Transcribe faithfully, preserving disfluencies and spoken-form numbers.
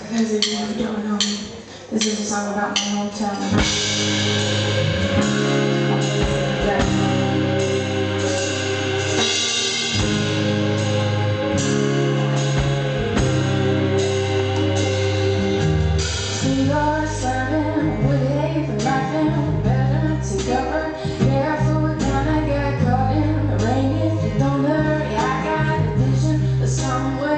Because if you don't know me, this is a song about my hometown. We are slamming with a for laughing, better together. Careful, we're gonna get caught in the rain if you don't hurry. I got a vision of somewhere.